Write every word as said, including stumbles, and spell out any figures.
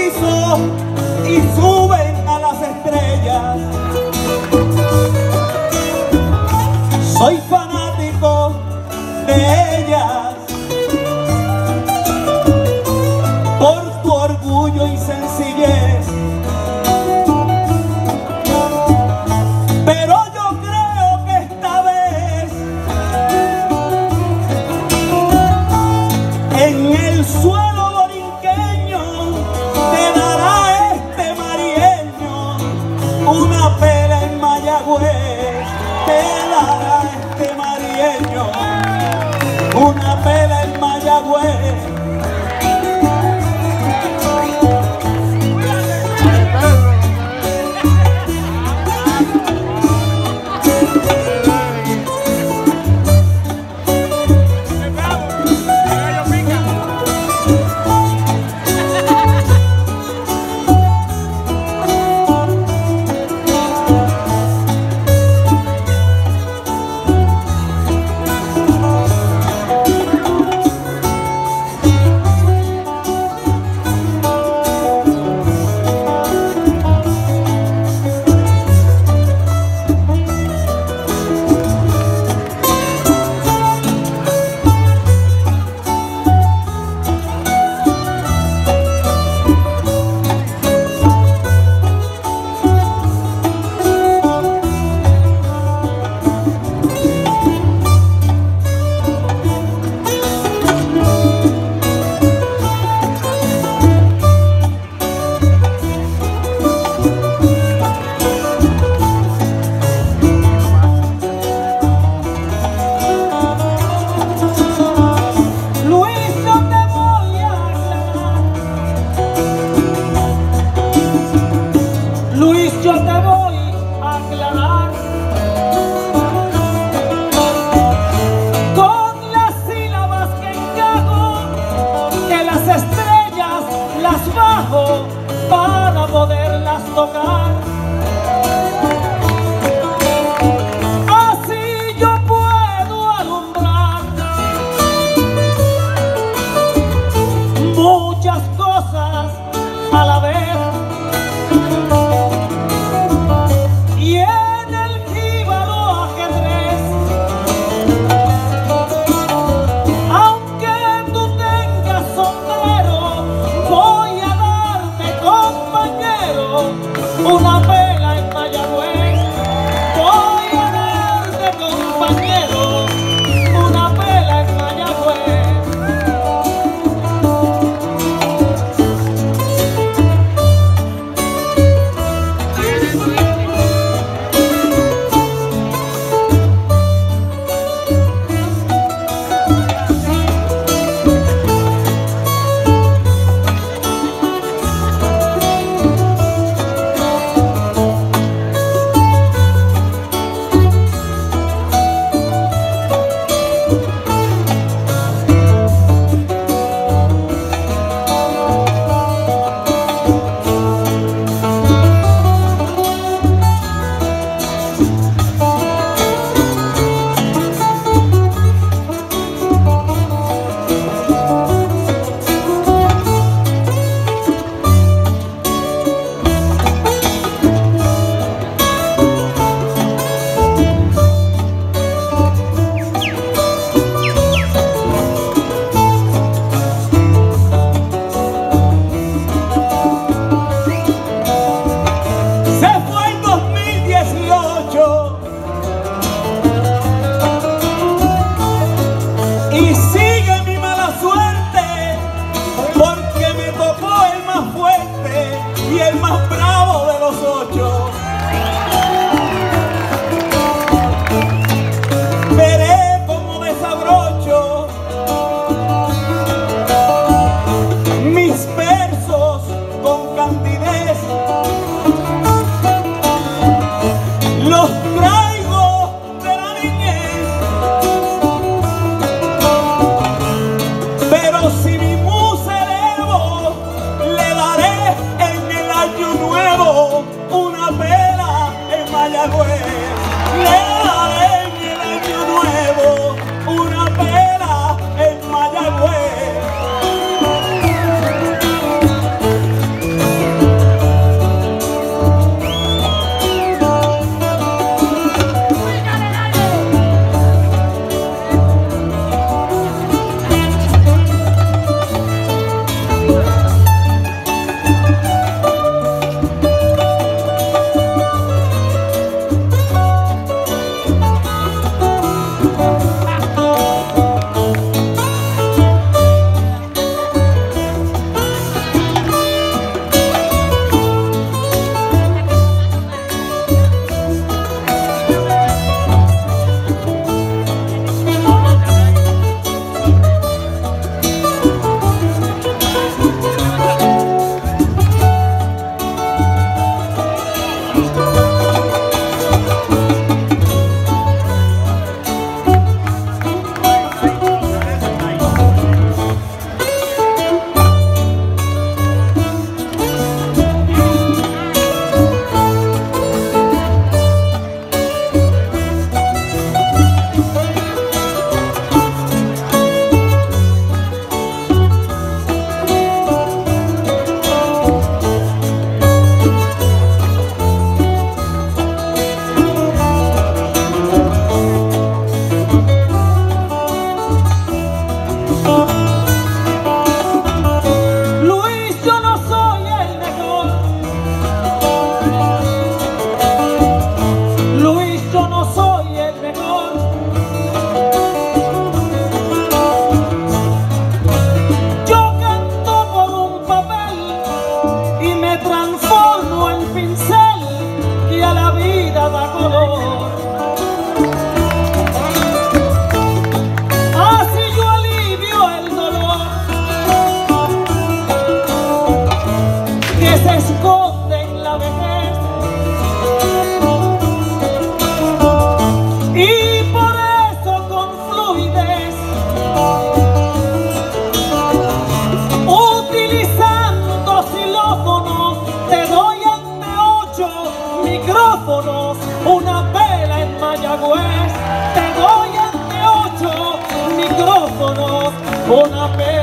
piso y suben a las estrellas. Soy fanático de ellas por tu orgullo y sencillez. Pero yo creo que esta vez en el suelo borinqueño te dará este marieño una pela en Mayagüez. Te dará este marieño una pela en Mayagüez. Yo te voy a aclarar con las sílabas que encajo, que las estrellas las bajo para poderlas tocar. Así yo puedo alumbrar muchas cosas a la vez. Una pela en Mayagüez, voy a darte, compañero, una pela en Mayagüez. Y sigue mi mala suerte, porque me tocó el más fuerte y el más bravo de los ocho. Veré cómo desabrocho mis versos con candidez. Los traigo de la niñez. Pero si mi musa elevo, le daré en el año nuevo una vez. me transformo en pincel que a la vida da color. Así yo alivio el dolor que se esconde en la vejez, y por eso con fluidez, utilizando xilófonos, te doy ante ocho micrófonos una vela en Mayagüez. Te doy ante ocho micrófonos una vela.